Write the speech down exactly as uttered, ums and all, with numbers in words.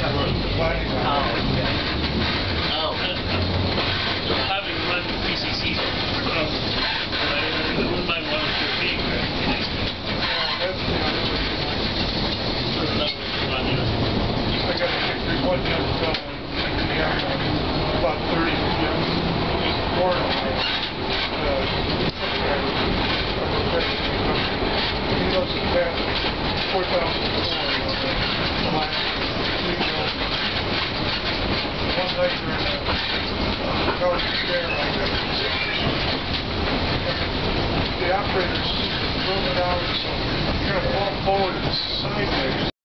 Dividing Oh, line. okay. Oh. Having run P C C from the one by one is too big, right? Yeah, that's the other way. So that was one, yeah. I got a picture, one young fellow, yeah, about thirty, young, just born on it. Uh, he loves his pet, four thousand four, the last three years. One night during a college fair, I got the operators thrown it out, so you gotta fall forward and sideways.